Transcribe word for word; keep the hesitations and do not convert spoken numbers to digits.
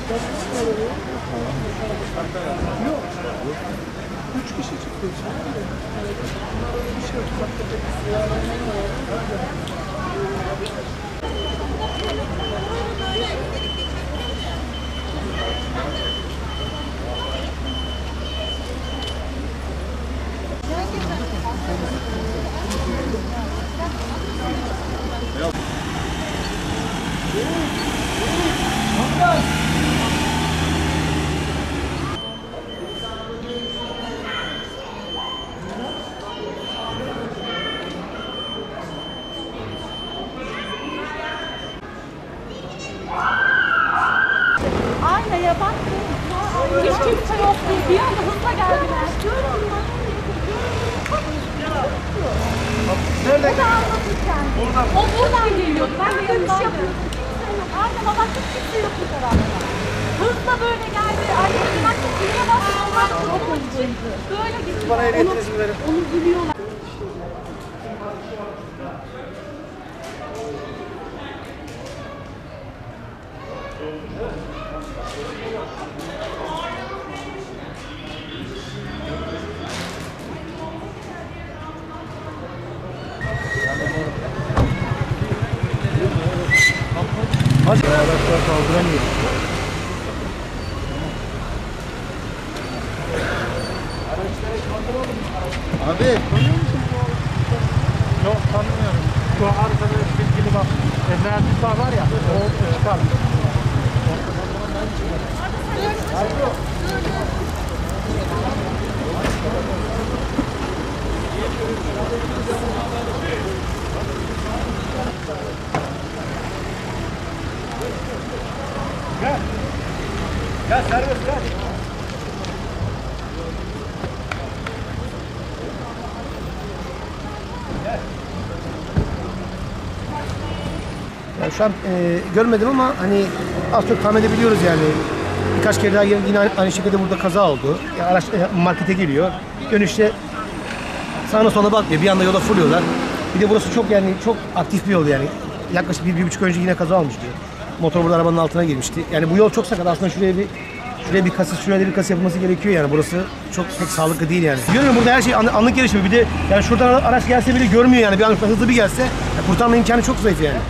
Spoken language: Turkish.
Yok. Üç kişi çıktı içeri. Bir şey yok. Aynaya bak. Hiç kimse yok diye bir anda hızla geldiler. Nerede? O da anlatırken. O buradan geliyordu. Ben de yanından yapıyordum. Aynen baba hiç kimse yok bu tarafta. Hızla böyle geldi. Anneciğim bak yine bastı. Onlar çok hızlıydı. Böyle gitti. Bana ehliyetinizi verin. Onu gülüyorlar. Hadi. Araçlar kaldıramıyor. Abi tanıyor musun? Yok tanımıyorum. Şu arkada bilgili bak. Mühendis var ya. O çıkar. Gel. Gel serbest gel. Yani şu an e, görmedim ama hani az çok tahmin edebiliyoruz yani. Birkaç kere daha yine aynı şekilde burada kaza oldu. Yani araç e, markete geliyor. Dönüşte sağına sola bakmıyor. Bir anda yola fırlıyorlar. Bir de burası çok yani çok aktif bir yol yani. Yaklaşık bir, bir buçuk önce yine kaza olmuştu. Motor burada arabanın altına girmişti. Yani bu yol çok sakat. Aslında şuraya bir şuraya bir kasis, şuraya da bir kasis yapılması gerekiyor yani. Burası çok pek sağlıklı değil yani. Görüyorum burada her şey an, anlık gelişiyor. Bir de yani şuradan araç gelse bile görmüyor yani. Bir an hızlı bir gelse yani kurtarma imkanı çok zayıf yani.